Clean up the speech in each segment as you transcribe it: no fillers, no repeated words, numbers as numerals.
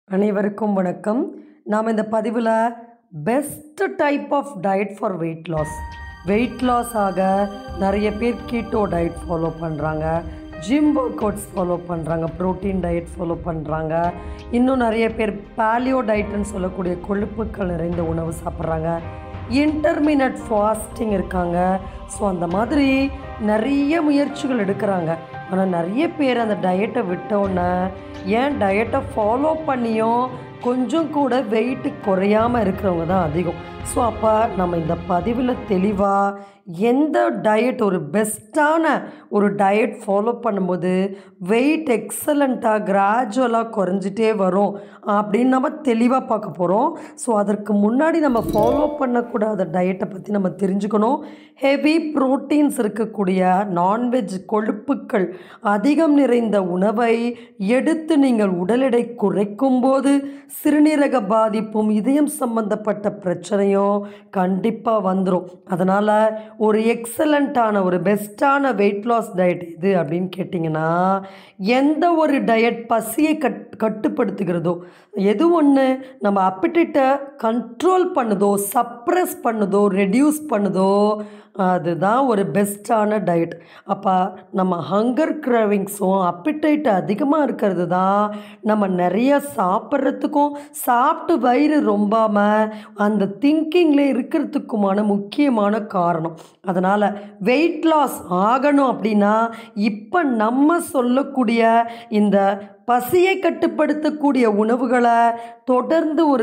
அனைவருக்கும் வணக்கம். நாம் இந்த பதிவில் best type of diet for weight loss ஆக நிறைய பேர் கீட்டோ டயட் ஃபாலோ பண்ணுறாங்க, ஜிம் ஒர்க் அவுட்ஸ் ஃபாலோ பண்ணுறாங்க, ப்ரோட்டீன் டயட் ஃபாலோ பண்ணுறாங்க. இன்னும் நிறைய பேர் பேலியோ டயட்னு சொல்லக்கூடிய கொழுப்புக்கள் நிறைந்த உணவு சாப்பிட்றாங்க, இன்டர்மினட் ஃபாஸ்டிங் இருக்காங்க. ஸோ அந்த மாதிரி நிறைய முயற்சிகள் எடுக்கிறாங்க. ஆனால் நிறைய பேர் அந்த டயட்டை விட்டோன்னே ஏன் டயட்டை ஃபாலோ பண்ணியும் கொஞ்சம் கூட வெயிட்டு குறையாமல் இருக்கிறவங்க தான் அதிகம். ஸோ அப்போ நம்ம இந்த பதிவில் தெளிவாக எந்த டயட் ஒரு பெஸ்ட்டான ஒரு டயட் ஃபாலோ பண்ணும்போது வெயிட் எக்ஸலண்ட்டாக கிராஜுவலாக குறைஞ்சிட்டே வரும் அப்படின்னு நம்ம தெளிவாக பார்க்க போகிறோம். ஸோ அதற்கு முன்னாடி நம்ம ஃபாலோ பண்ணக்கூடாத டயட்டை பற்றி நம்ம தெரிஞ்சுக்கணும். ஹெவி ப்ரோட்டீன்ஸ் இருக்கக்கூடிய நான்வெஜ் கொழுப்புக்கள் அதிகம் நிறைந்த உணவை எடுத்து நீங்கள் உடல் எடை குறைக்கும்போது சிறுநீரக பாதிப்பும் இதயம் சம்பந்தப்பட்ட பிரச்சனையும் கண்டிப்பாக வந்துடும். அதனால் ஒரு எக்ஸலண்ட்டான ஒரு பெஸ்ட்டான வெயிட் லாஸ் டயட் எது அப்படின்னு கேட்டிங்கன்னா, எந்த ஒரு டயட் பசியை கட்டுப்படுத்துகிறதோ, எது ஒன்று நம்ம அப்பெடைட்டை கண்ட்ரோல் பண்ணுதோ, சப்ரஸ் பண்ணுதோ, ரெடியூஸ் பண்ணுதோ, அதுதான் ஒரு பெஸ்ட்டான டயட். அப்போ நம்ம ஹங்கர் கிரேவிங்ஸும் அப்பெடைட் அதிகமாக இருக்கிறது தான் நம்ம நிறைய சாப்பிட்றதுக்கும் சாப்பிட்டு வயிறு ரொம்பாமல் அந்த திங்கிங்கில் இருக்கிறதுக்குமான முக்கியமான காரணம். அதனால் வெயிட் லாஸ் ஆகணும் அப்படின்னா இப்போ நம்ம சொல்லக்கூடிய இந்த பசியை கட்டுப்படுத்தக்கூடிய உணவுகளை தொடர்ந்து ஒரு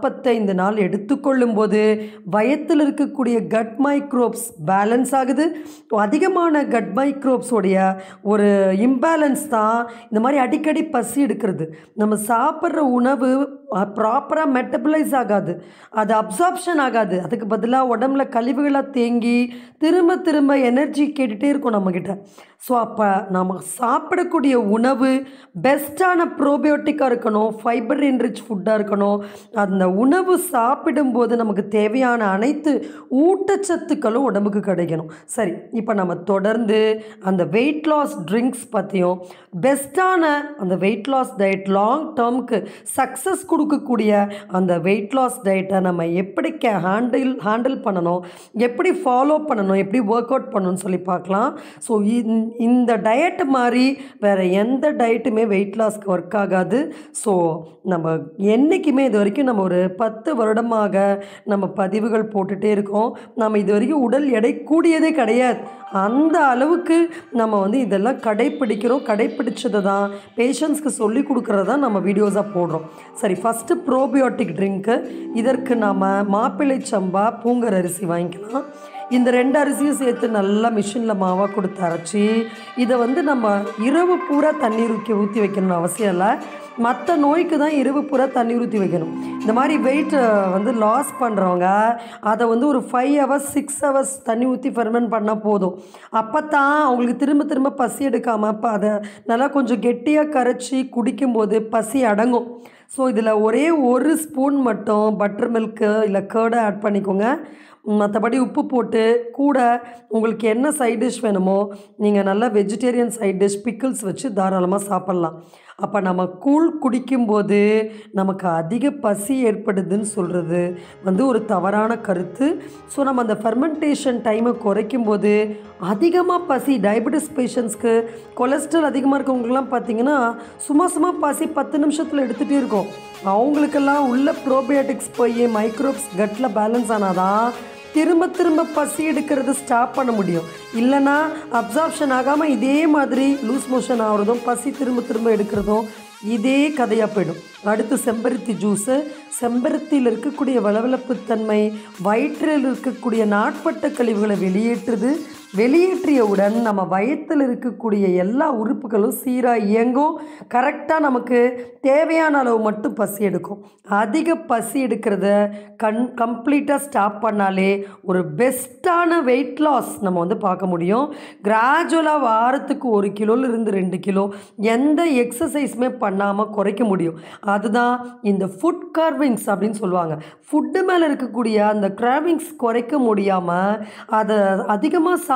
45 நாள் எடுத்துக்கொள்ளும்போது வயத்தில் இருக்கக்கூடிய கட் மைக்ரோப்ஸ் பேலன்ஸ் ஆகுது. அதிகமான கட் மைக்ரோப்ஸோடைய ஒரு இம்பேலன்ஸ் தான் இந்த மாதிரி அடிக்கடி பசி எடுக்கிறது. நம்ம சாப்பிட்ற உணவு ப்ராப்பராக மெட்டபலைஸ் ஆகாது, அது அப்சார்ப்ஷன் ஆகாது. அதுக்கு பதிலாக உடம்புல கழிவுகளாக தேங்கி திரும்ப திரும்ப எனர்ஜி கேட்டுகிட்டே இருக்கும் நம்மக்கிட்ட. ஸோ அப்போ நம்ம சாப்பிடக்கூடிய உணவு பெஸ்ட்டான ப்ரோபயோட்டிக்காக இருக்கணும், ஃபைபர் என்ரிச் ஃபுட்டாக இருக்கணும். அந்த உணவு சாப்பிடும்போது நமக்கு தேவையான அனைத்து ஊட்டச்சத்துக்களும் உடம்புக்கு கிடைக்கணும். சரி, இப்போ நம்ம தொடர்ந்து அந்த வெயிட் லாஸ் ட்ரிங்க்ஸ் பற்றியும் பெஸ்ட்டான அந்த வெயிட் லாஸ் டயட் லாங் டேர்முக்கு சக்ஸஸ் கொடுக்கக்கூடிய அந்த வெயிட் லாஸ் டயட்டை நம்ம எப்படி ஹேண்டில் பண்ணணும், எப்படி ஃபாலோ பண்ணணும், எப்படி ஒர்க் அவுட் பண்ணணும்னு சொல்லி பார்க்கலாம். ஸோ இந்த டயட்டு மாதிரி வேறு எந்த டயட்டுமே வெயிட் லாஸ்க்கு ஒர்க் ஆகாது. ஸோ நம்ம என்றைக்குமே இது வரைக்கும் நம்ம ஒரு 10 வருடமாக நம்ம பதிவுகள் போட்டுகிட்டே இருக்கோம். நம்ம இது வரைக்கும் உடல் எடை கூடியதே கிடையாது. அந்த அளவுக்கு நம்ம இதெல்லாம் கடைப்பிடிச்சதை தான் பேஷண்ட்ஸ்க்கு சொல்லி கொடுக்குறது தான் நம்ம வீடியோஸாக போடுறோம். சரி, ஃபஸ்ட்டு ப்ரோபியோட்டிக் ட்ரிங்க்கு. இதற்கு நாம் மாப்பிள்ளை சம்பா பூங்கர் அரிசி வாங்கிக்கலாம். இந்த 2 அரிசியும் சேர்த்து நல்லா மிஷினில் மாவாக கொடுத்து அரைச்சி இதை நம்ம இரவு பூரா தண்ணீர் ஊற்றி வைக்கணும்னு அவசியம் இல்லை. மற்ற நோய்க்கு தான் இரவு பூரா தண்ணி ஊற்றி வைக்கணும். இந்த மாதிரி வெயிட் லாஸ் பண்ணுறவங்க அதை ஒரு 5 hours 6 hours தண்ணி ஊற்றி ஃபெர்மெண்ட் பண்ணால் போதும். அப்போ தான் அவங்களுக்கு திரும்ப திரும்ப பசி எடுக்காமல் அப்போ அதை நல்லா கொஞ்சம் கெட்டியாக கரைச்சி குடிக்கும்போது பசி அடங்கும். ஸோ இதில் ஒரே 1 ஸ்பூன் மட்டும் பட்டர் மில்க்கு இல்லை கேர்டை ஆட் பண்ணிக்கோங்க. மற்றபடி உப்பு போட்டு கூட உங்களுக்கு என்ன சைட் டிஷ் வேணுமோ நீங்கள் நல்லா வெஜிடேரியன் சைட் டிஷ் பிக்கிள்ஸ் வச்சு தாராளமாக சாப்பிட்லாம். அப்போ நம்ம கூழ் குடிக்கும்போது நமக்கு அதிக பசி ஏற்படுதுன்னு சொல்கிறது ஒரு தவறான கருத்து. ஸோ நம்ம அந்த ஃபெர்மெண்டேஷன் டைமை குறைக்கும்போது அதிகமாக பசி, டயபெட்டிஸ் பேஷண்ட்ஸ்க்கு, கொலஸ்ட்ரால் அதிகமாக இருக்கவங்களுக்குலாம் பார்த்திங்கன்னா சும்மா பசி 10 நிமிஷத்தில் எடுத்துகிட்டே இருக்கும். அவங்களுக்கெல்லாம் உள்ள ப்ரோபயோட்டிக்ஸ் போய் மைக்ரோப்ஸ் கட்டில் பேலன்ஸ் ஆனால் தான் திரும்ப பசி எடுக்கிறது ஸ்டாப் பண்ண முடியும். இல்லைனா அப்சார்ப்ஷன் ஆகாமல் இதே மாதிரி லூஸ் மோஷன் ஆகிறதும் பசி திரும்ப எடுக்கிறதும் இதே கதையாக போயிடும். அடுத்து செம்பருத்தி ஜூஸு. செம்பருத்தியில் இருக்கக்கூடிய வளவளப்புத்தன்மை வயிற்றில் இருக்கக்கூடிய நாட்பட்ட கழிவுகளை வெளியேற்றியவுடன் நம்ம வயிற்றில் இருக்கக்கூடிய எல்லா உறுப்புகளும் சீராக இயங்கும். கரெக்டாக நமக்கு தேவையான அளவு மட்டும் பசி எடுக்கும். அதிக பசி எடுக்கிறத கம்ப்ளீட்டாக ஸ்டாப் பண்ணாலே ஒரு பெஸ்ட்டான வெயிட் லாஸ் நம்ம பார்க்க முடியும். கிராஜுவலாக வாரத்துக்கு 1 கிலோலேருந்து 2 கிலோ எந்த எக்ஸசைஸுமே பண்ணாமல் குறைக்க முடியும். அதுதான் இந்த ஃபுட் கிராவிங்ஸ் அப்படின்னு சொல்லுவாங்க. ஃபுட்டு மேலே இருக்கக்கூடிய அந்த கிராவிங்ஸ் குறைக்க முடியாமல் அதை அதிகமாக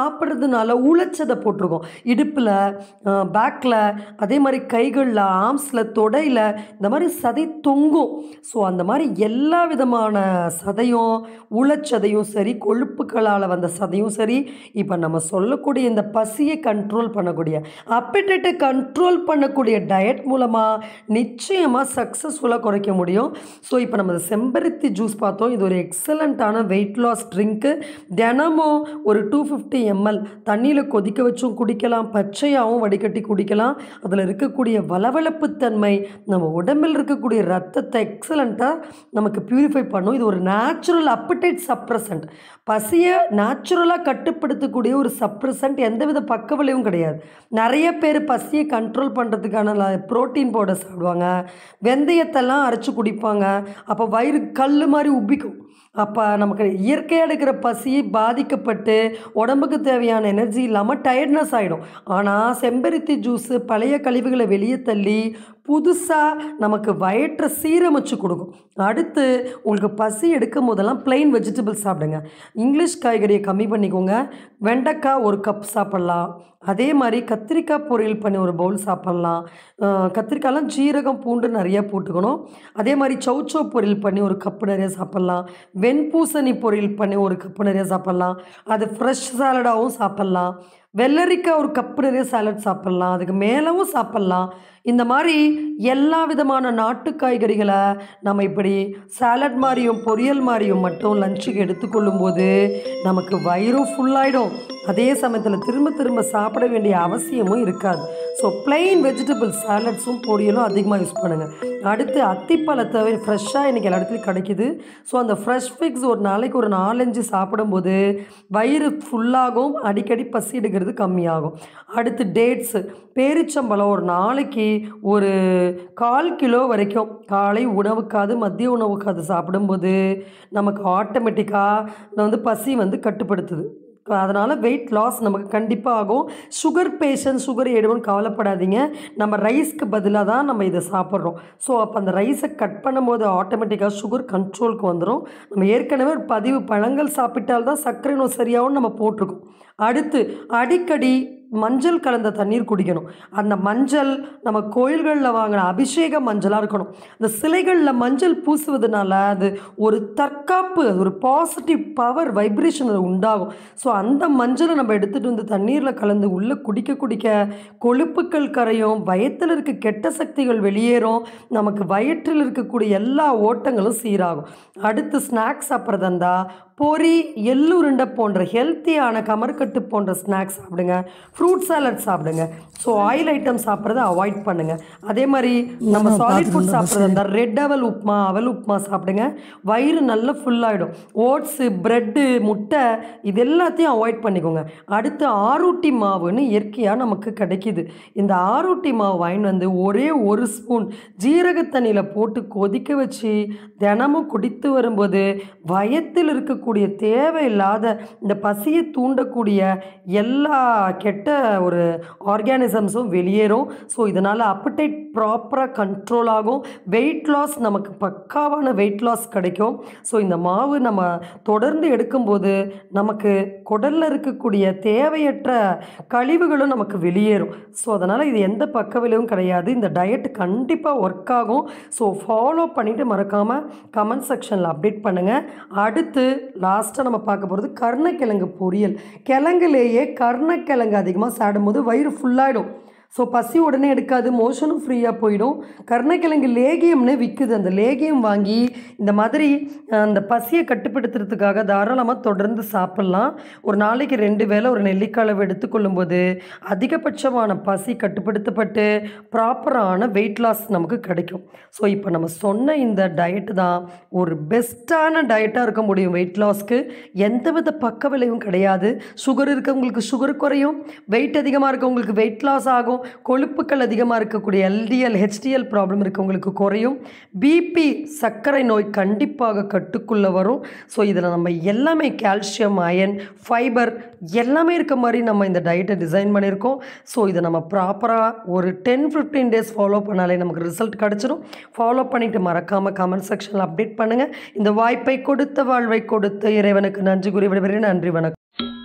சாப்பிட்றதுனால உளைச்சதை போட்டிருக்கோம். இடுப்பில், பேக்கில், அதே மாதிரி கைகளில், ஆர்ம்ஸில், தொடையில் இந்த மாதிரி சதை தொங்கும். ஸோ அந்த மாதிரி எல்லா விதமான சதையும், உளைச்சதையும் சரி, கொழுப்புகளால் வந்த சதையும் சரி, இப்போ நம்ம சொல்லக்கூடிய இந்த பசியை கண்ட்ரோல் பண்ணக்கூடிய, அப்பெடைட்டை கண்ட்ரோல் பண்ணக்கூடிய டயட் மூலமாக நிச்சயமாக சக்ஸஸ்ஃபுல்லாக குறைக்க முடியும். ஸோ இப்போ நம்ம செம்பருத்தி ஜூஸ் பார்த்தோம். இது ஒரு எக்ஸலண்ட்டான வெயிட் லாஸ் ட்ரிங்க்கு. தினமும் ஒரு 250 ml தண்ணியில் கொதிக்க வச்சும் குடிக்கலாம், பச்சையாகவும் வடிகட்டி குடிக்கலாம். அதில் இருக்கக்கூடிய வளவளப்புத்தன்மை நம்ம உடம்பில் இருக்கக்கூடிய ரத்தத்தை எக்ஸலண்ட்டாக நமக்கு பியூரிஃபை பண்ணும். இது ஒரு நேச்சுரல் அப்படைட் சப்ரசன்ட். பசியை நேச்சுரலாக கட்டுப்படுத்தக்கூடிய ஒரு சப்ரசன்ட். எந்தவித பக்க விளைவும் கிடையாது. நிறைய பேர் பசியை கண்ட்ரோல் பண்ணுறதுக்கான புரோட்டீன் பவுடர் சாப்பிடுவாங்க, வெந்தயத்தெல்லாம் அரைச்சி குடிப்பாங்க. அப்போ வயிறு கல் மாதிரி உப்பிக்கும். அப்போ நமக்கு இயற்கையாக எடுக்கிற பசி பாதிக்கப்பட்டு உடம்புக்கு தேவையான எனர்ஜி இல்லாமல் டயர்ட்னஸ் ஆகிடும். ஆனால் செம்பருத்தி ஜூஸு பழைய கழிவுகளை வெளியே தள்ளி புதுசாக நமக்கு வயிற்றை சீரமைச்சு கொடுக்கும். அடுத்து உங்களுக்கு பசி எடுக்கும் போதெல்லாம் பிளெயின் வெஜிடபிள்ஸ் சாப்பிடுங்க. இங்கிலீஷ் காய்கறியை கம்மி பண்ணிக்கோங்க. வெண்டைக்காய் ஒரு கப் சாப்பிட்லாம். அதே மாதிரி கத்திரிக்காய் பொரியல் பண்ணி ஒரு பவுல் சாப்பிட்லாம். கத்திரிக்காயெலாம் ஜீரகம் பூண்டு நிறையா போட்டுக்கணும். அதே மாதிரி சௌச்சோ பொரியல் பண்ணி ஒரு கப்பு நிறைய சாப்பிட்லாம். வெண்பூசணி பொரியல் பண்ணி ஒரு கப்பு நிறைய சாப்பிட்லாம். அது ஃப்ரெஷ் சாலடாகவும் சாப்பிட்லாம். வெள்ளரிக்காய் ஒரு கப்பு நிறைய சாலட் சாப்பிட்லாம். அதுக்கு மேலவும் சாப்பிட்லாம். இந்த மாதிரி எல்லா விதமான நாட்டு காய்கறிகளை நம்ம இப்படி சாலட் மாதிரியும் பொரியல் மாதிரியும் மட்டும் லஞ்சுக்கு எடுத்துக்கொள்ளும் போது நமக்கு வயிறும் ஃபுல்லாகிடும். அதே சமயத்தில் திரும்ப திரும்ப சாப்பிட வேண்டிய அவசியமும் இருக்காது. ஸோ பிளெயின் வெஜிடபிள் சாலட்ஸும் பொரியலும் அதிகமாக யூஸ் பண்ணுங்கள். அடுத்து அத்திப்பழத்தை ஃப்ரெஷ்ஷாக இன்றைக்கி எல்லா இடத்துலையும் கிடைக்கிது. ஸோ அந்த ஃப்ரெஷ் ஃபிக்ஸ் ஒரு நாளைக்கு ஒரு 4-5 சாப்பிடும்போது வயிறு ஃபுல்லாகும், அடிக்கடி பசி எடுக்கிறது கம்மியாகும். அடுத்து டேட்ஸு, பேரிச்சம்பழம் ஒரு நாளைக்கு ஒரு 1/4 கிலோ வரைக்கும் காலை உணவுக்காது மதிய உணவுக்காது சாப்பிடும்போது நமக்கு ஆட்டோமேட்டிக்காக பசி கட்டுப்படுத்துது. அதனால் வெயிட் லாஸ் நமக்கு கண்டிப்பாக ஆகும். சுகர் பேஷண்ட், சுகர் ஏடுன்னு கவலைப்படாதீங்க. நம்ம ரைஸ்க்கு பதிலாக தான் நம்ம இதை சாப்பிட்றோம். ஸோ அப்போ அந்த ரைஸை கட் பண்ணும்போது ஆட்டோமேட்டிக்காக சுகர் கண்ட்ரோலுக்கு வந்துடும். நம்ம ஏற்கனவே ஒரு 10 பழங்கள் சாப்பிட்டால்தான் சர்க்கரை நோய் சரியாகவும் நம்ம போட்டிருக்கோம். அடுத்து அடிக்கடி மஞ்சள் கலந்த தண்ணீர் குடிக்கணும். அந்த மஞ்சள் நம்ம கோயில்களில் வாங்கின அபிஷேக மஞ்சளாக இருக்கணும். இந்த சிலைகளில் மஞ்சள் பூசுவதனால அது ஒரு தற்காப்பு, ஒரு பாசிட்டிவ் பவர் வைப்ரேஷன் அது உண்டாகும். ஸோ அந்த மஞ்சளை நம்ம எடுத்துகிட்டு தண்ணீரில் கலந்து உள்ளே குடிக்க குடிக்க கொழுப்புக்கள் கரையும், வயிற்றில் இருக்க கெட்ட சக்திகள் வெளியேறும், நமக்கு வயிற்றில் இருக்கக்கூடிய எல்லா ஓட்டங்களும் சீராகும். அடுத்து ஸ்நாக்ஸ் சாப்பிட்றதா இருந்தால் பொரி, எள்ளுருண்டை போன்ற ஹெல்த்தியான கமர்கட்டு போன்ற ஸ்நாக்ஸ் சாப்பிடுங்க. ஃப்ரூட் சாலட் சாப்பிடுங்க. ஸோ ஆயில் ஐட்டம் சாப்பிட்றத அவாய்ட் பண்ணுங்கள். அதே மாதிரி நம்ம சாலிட் ஃபுட் சாப்பிட்றதா இருந்தால் ரெட் அவல் உப்மா சாப்பிடுங்க. வயிறு நல்லா ஃபுல்லாகிடும். ஓட்ஸு, ப்ரெட்டு, முட்டை இது எல்லாத்தையும் அவாய்ட் பண்ணிக்கோங்க. அடுத்து ஆரூட்டி மாவுன்னு இயற்கையாக நமக்கு கிடைக்கிது. இந்த ஆரூட்டி மாவு வாங்கிட்டு ஒரே 1 ஸ்பூன் ஜீரக தண்ணியில் போட்டு கொதிக்க வச்சு தினமும் குடித்து வரும்போது வயத்தில் இருக்கக்கூடிய தேவையில்லாத இந்த பசியை தூண்டக்கூடிய எல்லா கெட்ட ஒரு ஆர்கானிசம்ஸும் வெளியேறும். ஸோ இதனால் அப்படைட் ப்ராப்பராக கண்ட்ரோல் ஆகும். வெயிட் லாஸ் நமக்கு பக்காவான வெயிட் லாஸ் கிடைக்கும். ஸோ இந்த மாவு நம்ம தொடர்ந்து எடுக்கும்போது நமக்கு குடலில் இருக்கக்கூடிய தேவையற்ற கழிவுகளும் நமக்கு வெளியேறும். ஸோ அதனால் இது எந்த பக்க விளைவும் கிடையாது. இந்த டயட் கண்டிப்பாக ஒர்க் ஆகும். ஸோ ஃபாலோ பண்ணிவிட்டு மறக்காமல் கமெண்ட் செக்ஷனில் அப்டேட் பண்ணுங்கள். அடுத்து லாஸ்ட்டாக நம்ம பார்க்க போகிறது கருணைக்கிழங்கு பொரியல். கிழங்குலேயே கருணைக்கிழங்கு அதிகமாக சாப்பிடும்போது வயிறு ஃபுல்லாகிடும். ஸோ பசி உடனே எடுக்காது, மோஷனும் ஃப்ரீயாக போயிடும். கருணைக்கிழங்கு லேகியம்னு விற்குது. அந்த லேகியம் வாங்கி இந்த மாதிரி அந்த பசியை கட்டுப்படுத்துறதுக்காக தாராளமாக தொடர்ந்து சாப்பிட்லாம். ஒரு நாளைக்கு 2 வேளை ஒரு நெல்லிக்காய் அளவு எடுத்துக்கொள்ளும்போது அதிகபட்சமான பசி கட்டுப்படுத்தப்பட்டு ப்ராப்பரான வெயிட் லாஸ் நமக்கு கிடைக்கும். ஸோ இப்போ நம்ம சொன்ன இந்த டயட்டு தான் ஒரு பெஸ்ட்டான டயட்டாக இருக்க முடியும். வெயிட் லாஸ்க்கு எந்தவித பக்க விளைவும் கிடையாது. சுகர் இருக்கவங்களுக்கு சுகர் குறையும், வெயிட் அதிகமாக இருக்கவங்களுக்கு வெயிட் லாஸ் ஆகும், கொழுப்புக்கள் அதிகமாக இருக்கக்கூடிய LDL HDL ப்ராப்ளம் இருக்கவங்களுக்கு குறையும், பிபி சர்க்கரை நோய் கண்டிப்பாக கட்டுக்குள்ளே வரும். ஸோ இதில் நம்ம எல்லாமே கால்சியம், அயன், ஃபைபர் எல்லாமே இருக்க மாதிரி நம்ம இந்த டயட்டை டிசைன் பண்ணியிருக்கோம். ஸோ இதை நம்ம ப்ராப்பராக ஒரு 10-15 டேஸ் ஃபாலோ பண்ணாலே நமக்கு ரிசல்ட் கிடச்சிடும். ஃபாலோ பண்ணிவிட்டு மறக்காமல் கமெண்ட் செக்ஷனில் அப்டேட் பண்ணுங்கள். இந்த வாய்ப்பை கொடுத்த வாழ்வை கொடுத்த இறைவனுக்கு நன்றி கூறி விடுகிறேன். நன்றி, வணக்கம்.